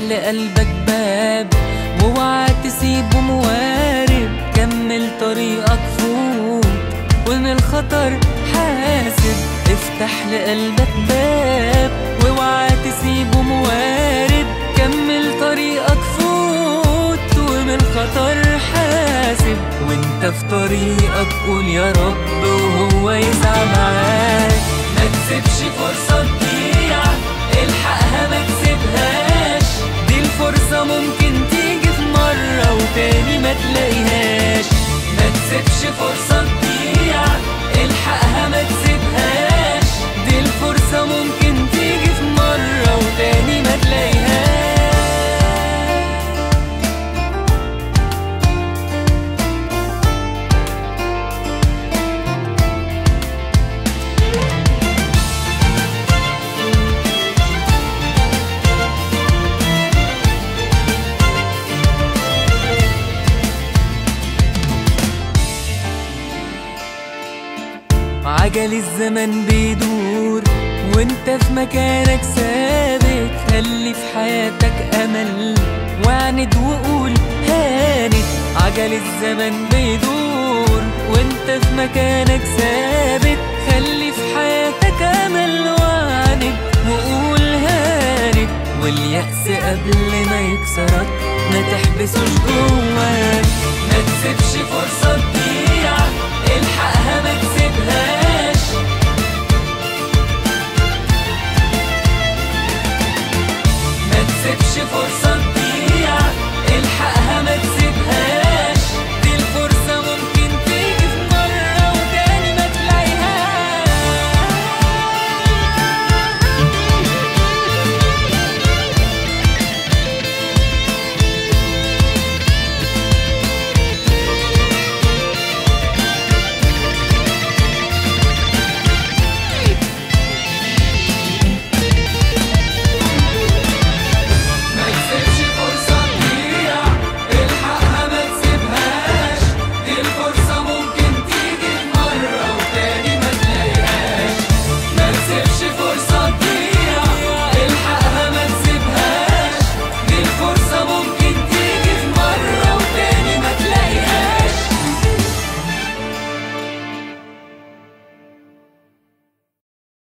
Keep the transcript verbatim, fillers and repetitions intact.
لقلبك باب واوعى تسيبه موارب. كمل طريقك فوق ومن الخطر حاسب. افتح لقلبك باب واوعى تسيبه موارب. كمل طريقك فوت ومن الخطر حاسب. وانت في طريقك قول يا رب وهو يسعى معاك. ما تسيبش فرصة تضيع، الحقها ما تسيبهاش. دي الفرصة ممكن تيجي في مرة وتاني ما تلاقيهاش. ما تسيبش فرصة تضيع، الحقها ما تسيبهاش. دي الفرصة ممكن تيجي في مرة وتاني ما تلاقيهاش. عجل الزمن بيدور وانت في مكانك ثابت. خلي في حياتك امل واعند وقول هانت. عجل الزمن بيدور وانت في مكانك ثابت. خلي في حياتك امل واعند وقول هانت. واليأس قبل ما يكسرك ما تحبسوش جواك. ما تسيبش فرصة